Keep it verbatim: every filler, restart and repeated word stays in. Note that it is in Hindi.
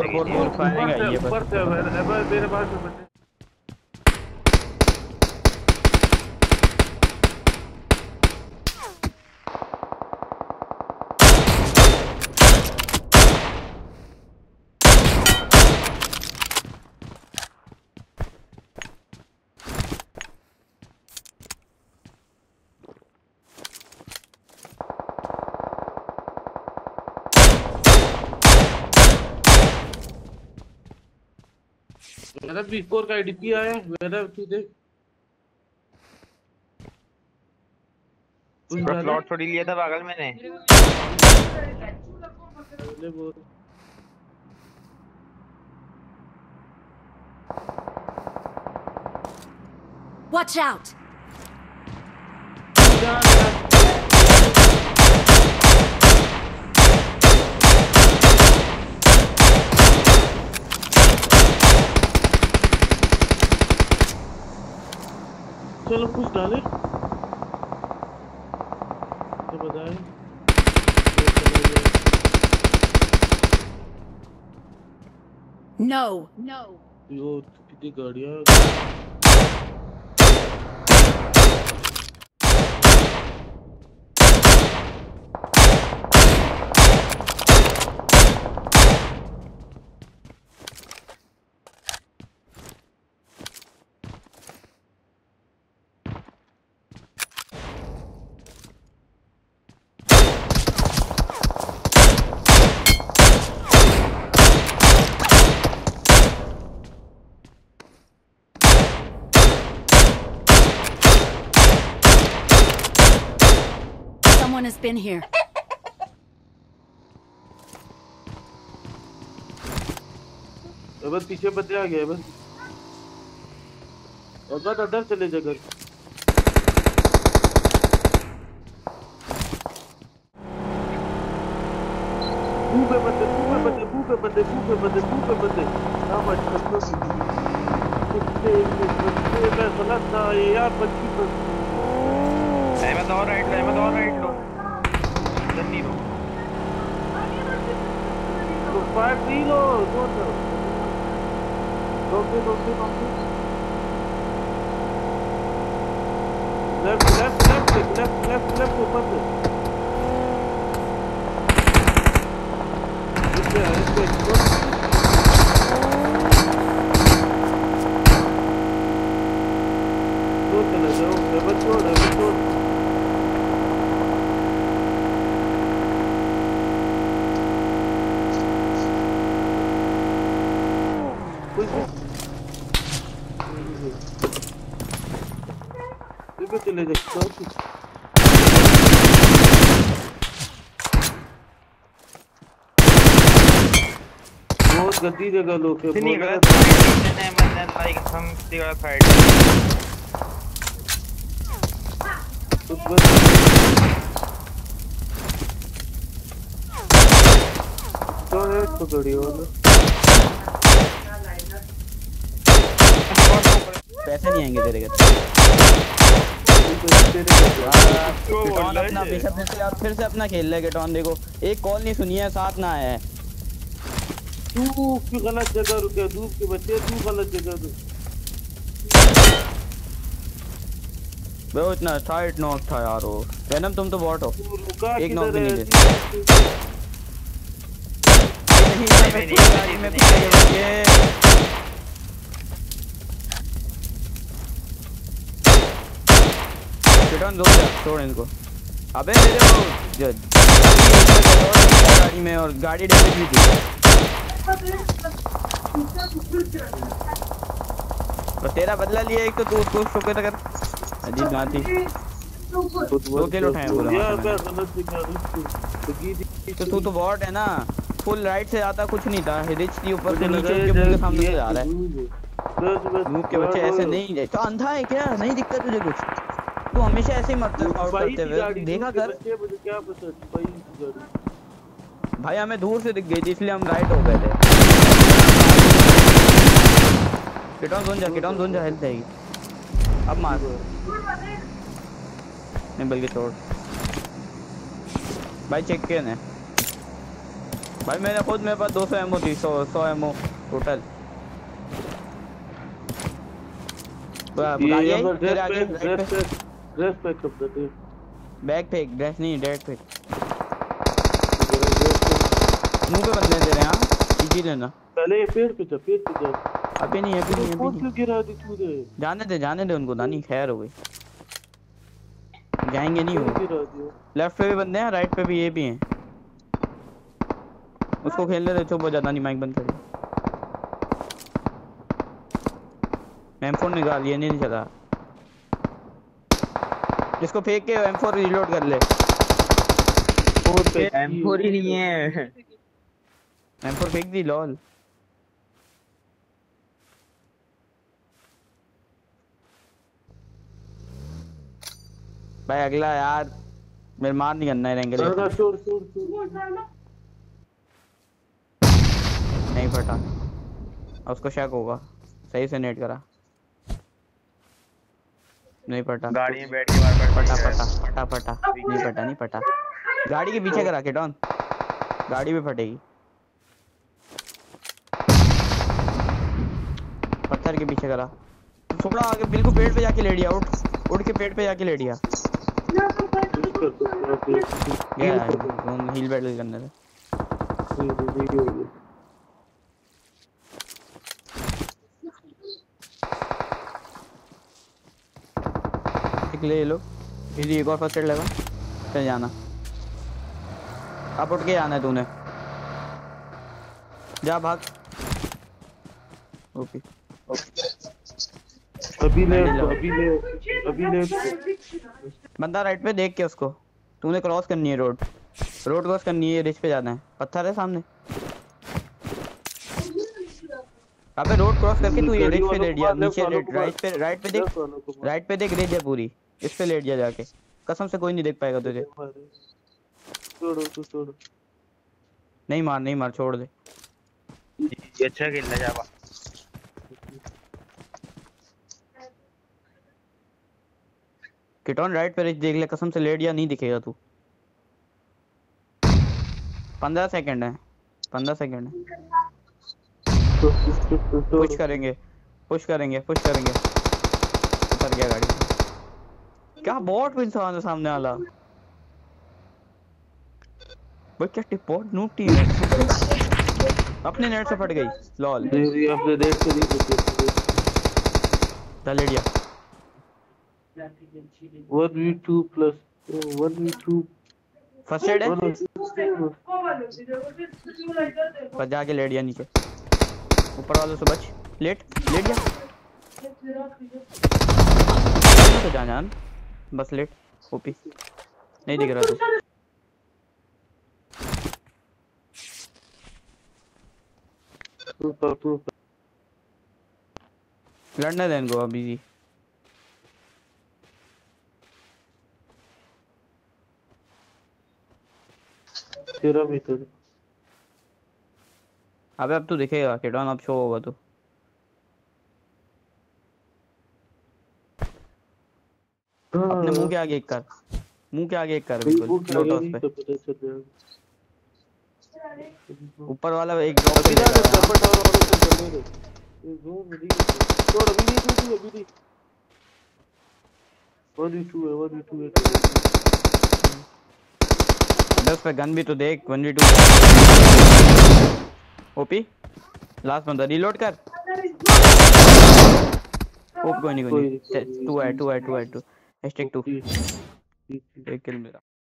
ऊपर फोर फोर फायरिंग आई है ऊपर से मेरे पास बंदे मेरा बी स्कोर का आईडीपी आया मेरा तू देख पूरा स्लॉट थोड़ी लिया था पागल मैंने Watch out! चलो कुछ डाले तो बताए No, no. यो कितनी गाड़ियाँ Someone has been here. बस पीछे बंदे आ गए बस और बस अंदर चले जा घर भूखे बंदे भूखे बंदे भूखे बंदे भूखे बंदे भूखे बंदे ना मत करो कुत्ते कुत्ते मैं गलत था ये यार बच्ची बस अहमद और राइट लो अहमद और राइट लो जल्दी लो तो फाइव नहीं लो दो दो रोके रोके रोके left left left left left left ऊपर से इससे इससे तो चले जाओ डबल छोड़ डबल छोड़ पे चले जाओ बहुत गंदी जगह लोग है नहीं गलत है मैंने लाइक हम सीधा साइड कुछ बस तो है तो गड़ी हो पैसे नहीं आएंगे तेरे के गिटॉन अपना बिशप से आप फिर से अपना खेल ले गिटॉन देखो एक कॉल नहीं सुनी है साथ ना आया है तू क्यों गलत जगह रुके धूप के बच्चे तू गलत जगह रुक वो इतना टाइट नॉक था यार वो वेनम तुम तो बॉट हो एक नॉक भी नहीं दे नहीं गाड़ी में पीछे ये गिटॉन दो जा छोड़ इनको अबे मेरे वो गाड़ी में और गाड़ी डैमेज भी थी तो तेरा बदला लिया एक तो तू उसको शुक्र कर अजीब बात थी दो किलो उठाए बोला तो तू तो बॉट है ना फुल राइट से आता कुछ नहीं था रिच थी ऊपर से नीचे के मुंह के सामने से आ रहा है मुंह के बच्चे ऐसे नहीं तो अंधा है क्या नहीं दिखता तुझे कुछ तू हमेशा ऐसे ही मत आउट करते हुए देखा कर मुझे क्या पता भाई भाई हमें दूर से दिख गई थी इसलिए हम राइट हो गए थे किटॉन जोन जा किटॉन जोन जा हेल्थ आएगी अब मार नहीं बल्कि छोड़ भाई चेक किया ने भाई मैंने खुद मेरे पास दो सौ एमओ थी, सौ सौ एमओ टोटल। ये गाड़ी आई यहाँ तेरे ड्रेस आगे पे राइट ड्रेस पे। पे ड्रेस पे कब देते बैग फेंक, ड्रेस नहीं डेड फेंक। ड्रेस पे मुंह पे बंदे तेरे यहाँ पीछे लेना। पहले ये पेड़ पे जा, पेड़ पे जा। अभी नहीं अभी नहीं अभी कौन नहीं, क्यों गिरा दी तूने? जाने दे जाने दे उनको, दानी खैर हो गई, जाएंगे नहीं क्यों वो। गिरा दिया? लेफ्ट पे भी बंदे हैं, राइट पे भी ये भी हैं, उसको खेलने दे। चुप हो जा दानी, माइक बंद कर। एम फोर निकाल, ये नहीं चला। इसको फेंक के एम फोर रिलोड कर ले। एम फोर ही नहीं है। एम फोर फेंक दी लॉल। भाई अगला यार मेरे मार नहीं करना है रेंगल। छोड़ छोड़ छोड़ नहीं फटा, उसको शक होगा, सही से नेट करा। नहीं पटा, गाड़ी में बैठ के बार बार पटा पटा पटा पटा नहीं पटा नहीं पटा। गाड़ी के पीछे करा के डॉन, गाड़ी भी फटेगी। पत्थर के पीछे करा, थोड़ा आगे बिल्कुल पेड़ पे जाके लेट दिया। उठ उठ के पेड़ पे जाके लेट दिया। हील बैटल करने से ले लो। इधर एक और फर्स्ट एड लगा, चल जाना। अब उठ के जाना है तूने, जा भाग। ओके अभी ले अभी ले अभी ले बंदा राइट पे देख के उसको, तूने क्रॉस करनी है रोड, रोड क्रॉस करनी है, रिच पे जाना है। पत्थर है सामने, अबे रोड क्रॉस करके तू ये रिच पे लेट जा। नीचे राइट पे राइट पे देख, राइट पे देख रिच है पूरी, इस पे लेट जा जाके। कसम से कोई नहीं देख पाएगा तुझे। छोड़ो तू छोड़ो, नहीं मार नहीं मार, छोड़ दे। ये अच्छा खेलना जावा। किटॉन राइट पे रिच देख ले, कसम से लेट या नहीं दिखेगा तू। पंद्रह सेकंड है, पंद्रह सेकंड है। पुश करेंगे पुश करेंगे पुश करेंगे। उतर गया गाड़ी, क्या बॉट भी इंसान है सामने वाला। भाई क्या टिप बॉट नूब टीम है, अपने नेट से फट गई लॉल। तेरी अपने नेट से नहीं बची। चल लेट जा। One v two plus one v two first aid है, बस जाके लेट जा नीचे। ऊपर वालों से बच, लेट लेट जा तो जान जान बस लेट। ओपी नहीं दिख रहा तू, तू तू लड़ने दे इनको अभी जी। तेरा भी तो अबे अब तू दिखेगा किटॉन, अब शो होगा तू। अपने मुंह के आगे एक कर, मुंह के आगे एक कर बिल्कुल लोटस पे। ऊपर वाला एक ड्रॉप पे जा कर पट और और से चलने दे। ये जोन में नहीं छोड़, अभी नहीं तू अभी नहीं। वन वी टू है वन वी टू है। दस पे गन भी तो देख, one v two. OP last बंदा रीलोड कर। ओप कोई नहीं कोई नहीं, टू है टू है टू है टू, हैशटैग टू। एक किल मेरा।